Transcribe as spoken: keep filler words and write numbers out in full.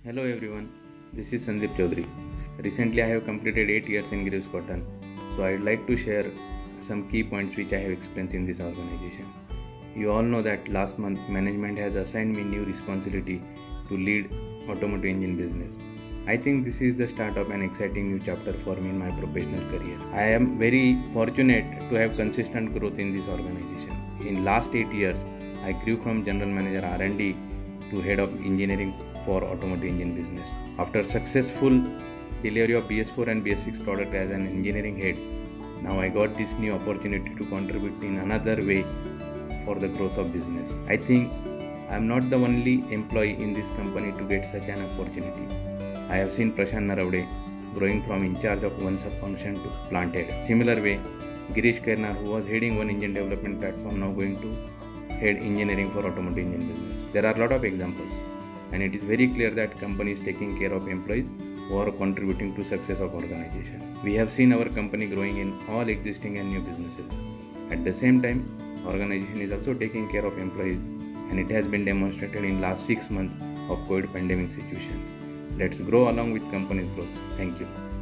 Hello everyone, this is Sandeep Chaudhary. Recently I have completed eight years in Greaves Cotton, so I'd like to share some key points which I have experienced in this organization. You all know that last month management has assigned me new responsibility to lead automotive engine business. I think this is the start of an exciting new chapter for me in my professional career. I am very fortunate to have consistent growth in this organization. In last eight years, I grew from general manager R and D to head of engineering for automotive engine business. After successful delivery of B S four and B S six product as an engineering head, now I got this new opportunity to contribute in another way for the growth of business. I think I am not the only employee in this company to get such an opportunity. I have seen Prashant Naravade growing from in charge of one sub-function to plant head. Similar way, Girish Karnar, who was heading one engine development platform, now going to head engineering for automotive engine business. There are a lot of examples, and it is very clear that company is taking care of employees who are contributing to success of organization. We have seen our company growing in all existing and new businesses. At the same time, organization is also taking care of employees, and it has been demonstrated in last six months of COVID pandemic situation. Let's grow along with company's growth. Thank you.